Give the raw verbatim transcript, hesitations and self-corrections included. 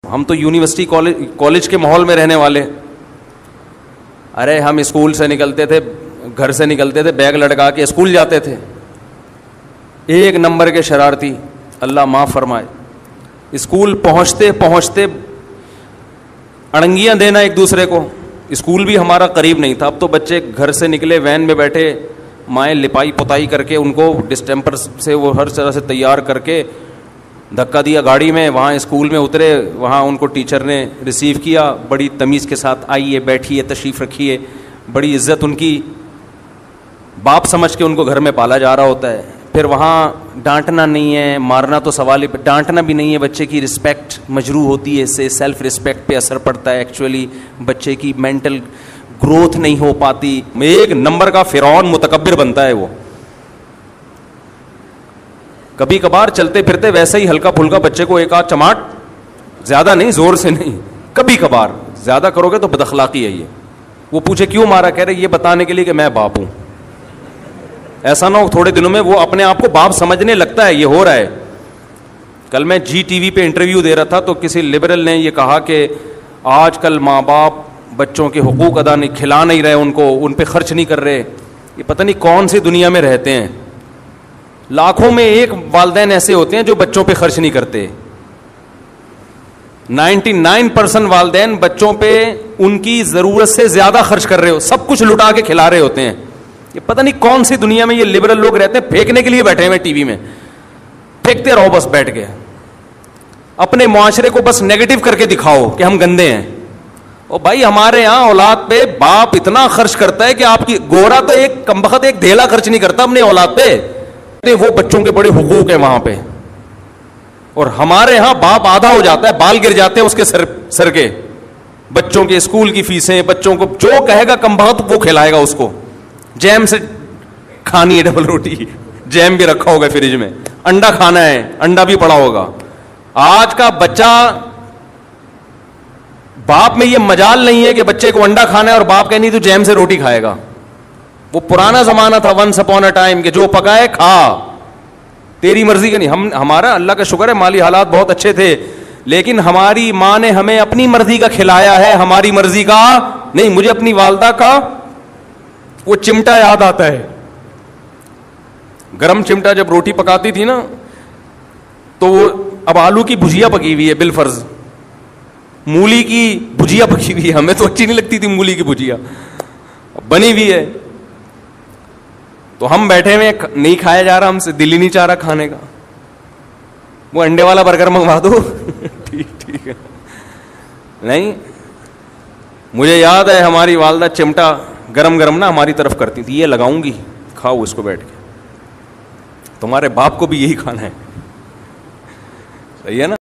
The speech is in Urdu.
ہم تو یونیورسٹی کالج کالج کے ماحول میں رہنے والے. ارے ہم اسکول سے نکلتے تھے, گھر سے نکلتے تھے, بیگ لٹکا کے اسکول جاتے تھے. ایک نمبر کے شرارتی, اللہ معاف فرمائے. اسکول پہنچتے پہنچتے اڑنگیاں دینا ایک دوسرے کو. اسکول بھی ہمارا قریب نہیں تھا. اب تو بچے گھر سے نکلے, وین میں بیٹھے, مائیں لپائی پتائی کر کے ان کو ڈسٹمپر سے وہ ہر طرح سے تیار کر کے دھکا دیا گاڑی میں, وہاں اسکول میں اترے, وہاں ان کو ٹیچر نے ریسیو کیا بڑی تمیز کے ساتھ, آئیے بیٹھیے تشریف رکھیے, بڑی عزت ان کی, باپ سمجھ کے ان کو گھر میں پالا جا رہا ہوتا ہے. پھر وہاں ڈانٹنا نہیں ہے, مارنا تو سوال ہی, ڈانٹنا بھی نہیں ہے. بچے کی رسپیکٹ مجروح ہوتی ہے, اس سے سیلف رسپیکٹ پہ اثر پڑتا ہے. ایکچولی بچے کی مینٹل گروتھ نہیں ہو پاتی, ایک نمبر کا فرعون متکبر بنتا ہے وہ. کبھی کبھار چلتے پھرتے ویسے ہی ہلکا پھلکا بچے کو ایک آدھ چماٹ, زیادہ نہیں, زور سے نہیں, کبھی کبھار. زیادہ کرو گے تو بد اخلاقی ہے یہ. وہ پوچھے کیوں مارا, کہہ رہے یہ بتانے کے لیے کہ میں باپ ہوں. ایسا نہ ہو تھوڑے دنوں میں وہ اپنے آپ کو باپ سمجھنے لگتا ہے. یہ ہو رہا ہے. کل میں جی ٹی وی پہ انٹرویو دے رہا تھا تو کسی لبرل نے یہ کہا کہ آج کل ماں باپ بچوں کے حقوق ادا نہیں, کھلا نہیں رہے ان کو, ان پہ خرچ نہیں کر رہے. یہ پتہ نہیں کون سی دنیا میں رہتے ہیں. لاکھوں میں ایک والدین ایسے ہوتے ہیں جو بچوں پہ خرچ نہیں کرتے. نائنٹی نائن پرسینٹ والدین بچوں پہ ان کی ضرورت سے زیادہ خرچ کر رہے ہو, سب کچھ لٹا کے کھلا رہے ہوتے ہیں. یہ پتہ نہیں کون سی دنیا میں یہ لبرل لوگ رہتے ہیں, پھینکنے کے لیے بیٹھے ہوئے ٹی وی میں, پھینکتے رہو بس بیٹھ کے. اپنے معاشرے کو بس نیگیٹو کر کے دکھاؤ کہ ہم گندے ہیں. اور بھائی ہمارے یہاں اولاد پہ باپ اتنا خرچ کرتا ہے کہ آپ کی, گورا تو ایک کمبخت ایک دھیلا خرچ نہیں کرتا اپنے اولاد پہ. وہ بچوں کے بڑے حقوق ہیں وہاں پہ. اور ہمارے ہاں باپ آدھا ہو جاتا ہے, بال گر جاتے ہیں اس کے سر سر کے. بچوں کے اسکول کی فیسیں, بچوں کو جو کہے گا کمبخت وہ کھلائے گا اس کو. جیم سے کھانی ہے ڈبل روٹی, جیم بھی رکھا ہوگا فریج میں, انڈا کھانا ہے, انڈا بھی پڑا ہوگا. آج کا بچہ, باپ میں یہ مجال نہیں ہے کہ بچے کو انڈا کھانا ہے اور باپ کہنی تو جیم سے روٹی کھائے گا. وہ پرانا زمانہ تھا, ونس اپون اے ٹائم, کہ جو پکائے کھا, تیری مرضی کا نہیں. ہم ہمارا اللہ کا شکر ہے مالی حالات بہت اچھے تھے, لیکن ہماری ماں نے ہمیں اپنی مرضی کا کھلایا ہے, ہماری مرضی کا نہیں. مجھے اپنی والدہ کا وہ چمٹا یاد آتا ہے, گرم چمٹا, جب روٹی پکاتی تھی نا تو وہ, اب آلو کی بھجیا پکی ہوئی ہے بالفرض, مولی کی بھجیا پکی ہوئی ہے, ہمیں تو اچھی نہیں لگتی تھی مولی کی بھجیا, بنی ہوئی ہے تو ہم بیٹھے ہوئے, نہیں کھایا جا رہا, ہم سے دل ہی نہیں چاہ رہا کھانے کا. وہ انڈے والا برگر منگوا دو. ٹھیک ٹھیک ہے. نہیں, مجھے یاد ہے ہماری والدہ چمٹا گرم گرم نا ہماری طرف کرتی تھی, یہ لگاؤں گی, کھاؤ اس کو بیٹھ کے, تمہارے باپ کو بھی یہی کھانا ہے. صحیح ہے نا.